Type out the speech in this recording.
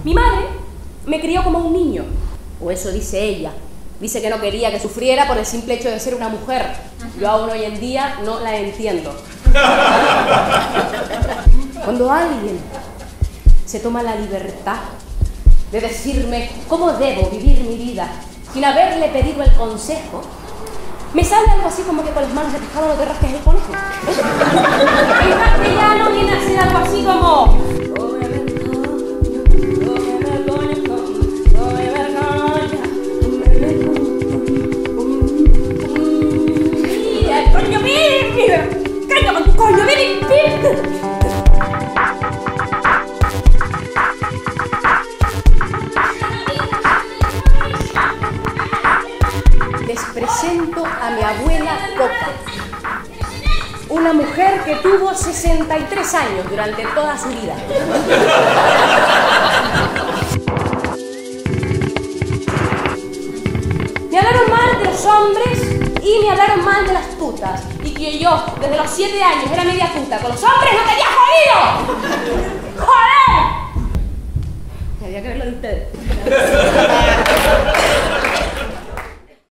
Mi madre me crió como un niño, o eso dice ella. Dice que no quería que sufriera por el simple hecho de ser una mujer. Yo aún hoy en día no la entiendo. Cuando alguien se toma la libertad de decirme cómo debo vivir mi vida sin haberle pedido el consejo, me sale algo así como que con las manos de pescado no te rasques el conejo. En castellano viene a ser algo así como... ¡Coño, Les presento a mi abuela Coca, una mujer que tuvo 63 años durante toda su vida. Me hablaron mal de los hombres y me hablaron mal de las putas. Y que yo, desde los 7 años, era media puta. Con los hombres no tenía jodido. ¡Joder! Había que verlo de ustedes.